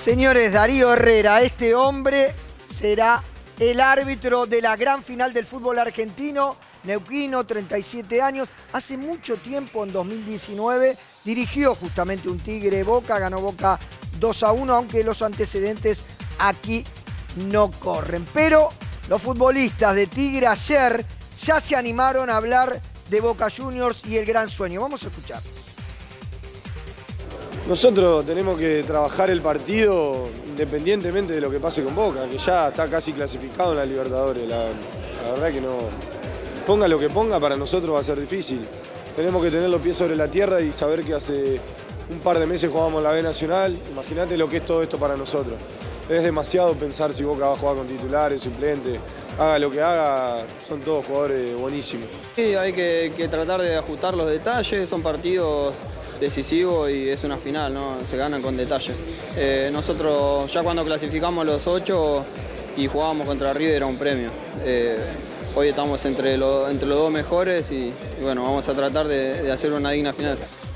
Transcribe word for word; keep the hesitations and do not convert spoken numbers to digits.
Señores, Darío Herrera, este hombre será el árbitro de la gran final del fútbol argentino. Neuquino, treinta y siete años. Hace mucho tiempo, en dos mil diecinueve, dirigió justamente un Tigre Boca, ganó Boca dos a uno, aunque los antecedentes aquí no corren. Pero los futbolistas de Tigre ayer ya se animaron a hablar de Boca Juniors y el gran sueño. Vamos a escuchar. Nosotros tenemos que trabajar el partido independientemente de lo que pase con Boca, que ya está casi clasificado en la Libertadores. La, la verdad que no, ponga lo que ponga, para nosotros va a ser difícil. Tenemos que tener los pies sobre la tierra y saber que hace un par de meses jugamos en la B Nacional. Imagínate lo que es todo esto para nosotros. Es demasiado pensar si Boca va a jugar con titulares, suplentes. Haga lo que haga, son todos jugadores buenísimos. Sí, hay que, que tratar de ajustar los detalles, son partidos decisivos y es una final, ¿no? Se ganan con detalles. Eh, nosotros ya cuando clasificamos los ocho y jugábamos contra River era un premio. Eh, hoy estamos entre, lo, entre los dos mejores y, y bueno, vamos a tratar de, de hacer una digna final.